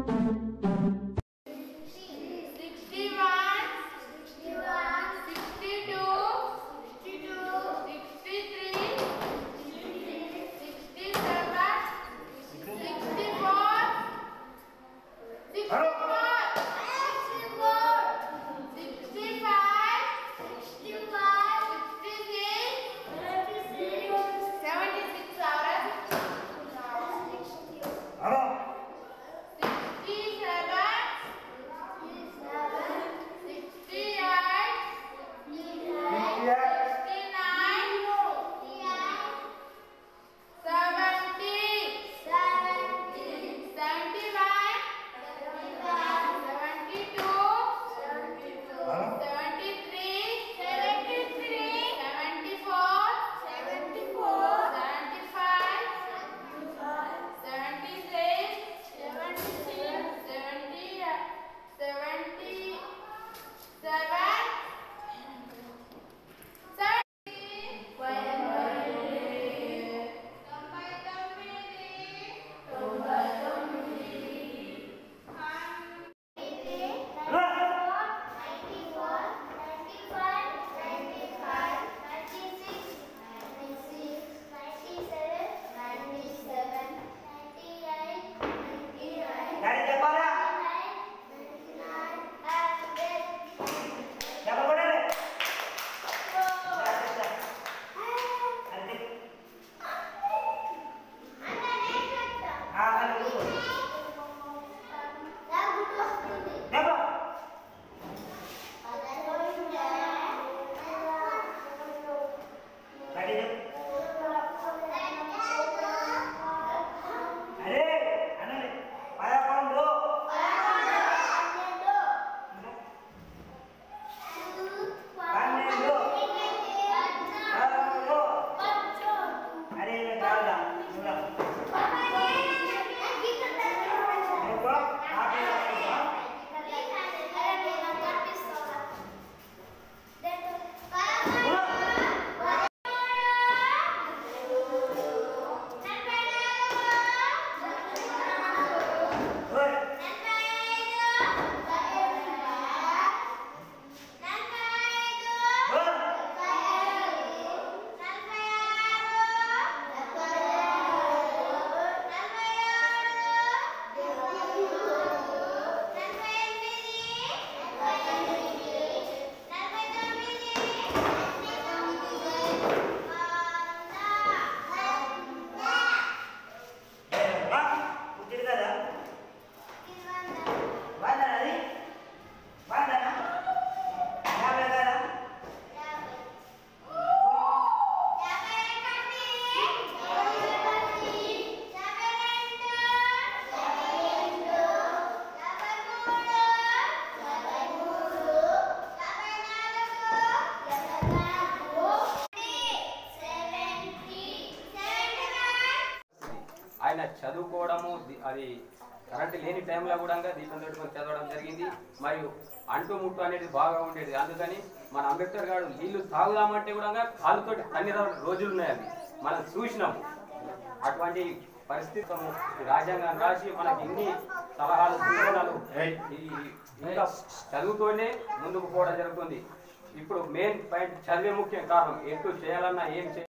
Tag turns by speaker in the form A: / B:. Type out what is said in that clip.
A: ఆయన చదువుకోవడము అది కరెంట్ లేని టైంలో కూడా దీపం పెట్టుకొని చదవడం జరిగింది. మరియు అంటు ముట్టు అనేది బాగా ఉండేది. అందుకని మన అంబేద్కర్ గారు నీళ్లు తాగుదామంటే కూడా కాలుతోటి తన్నిన రోజులు ఉన్నాయి. అవి మనం చూసినాము. అటువంటి పరిస్థితి రాజ్యాంగాన్ని రాసి మనకి ఇన్ని సలహాలు సూచనలు ఇంకా చదువుతోనే ముందుకు పోవడం జరుగుతుంది. ఇప్పుడు మెయిన్ పాయింట్ చదివే ముఖ్యం కారణం. ఎటు చేయాలన్నా ఏం